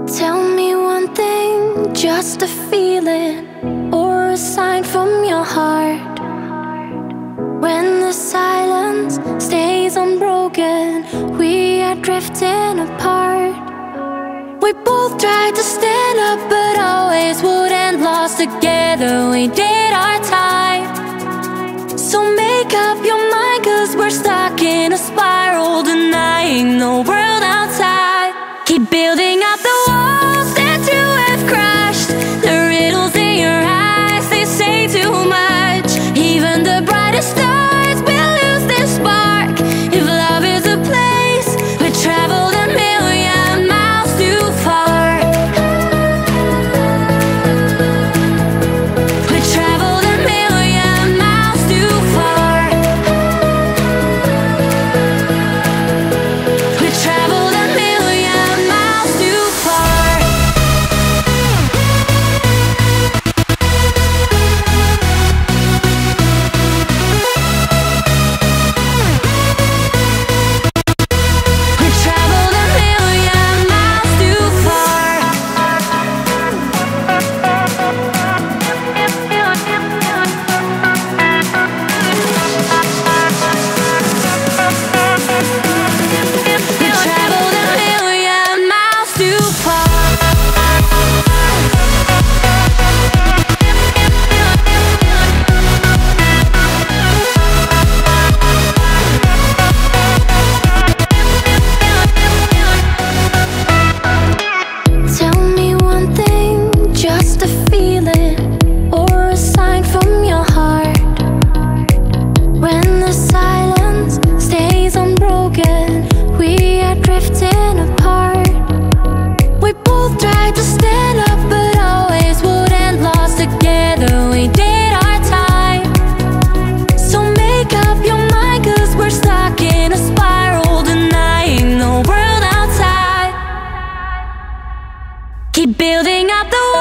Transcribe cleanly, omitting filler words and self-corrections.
Tell me one thing, just a feeling or a sign from your heart. When the silence stays unbroken, we are drifting apart. We both tried to stand up, but always would end lost together. We did our time. So make up your mind, 'cause we're stuck in a spiral, denying the world outside. Keep building up the walls that you have crashed. The riddles in your eyes, they say too much. Even the brightest stars will lose their spark. If love is a place, we traveled a million miles too far. We traveled a million miles too far. We traveled a million miles too far. We traveled a million miles too far. We traveled a million miles too far. Tell me one thing, just a feeling or a sign from your heart. When the silence stays unbroken, we are drifting apart. We both tried to stand up, but always would end lost together. We did our time. So make up your mind, 'cause we're stuck in a spiral, denying the world outside. Keep building up the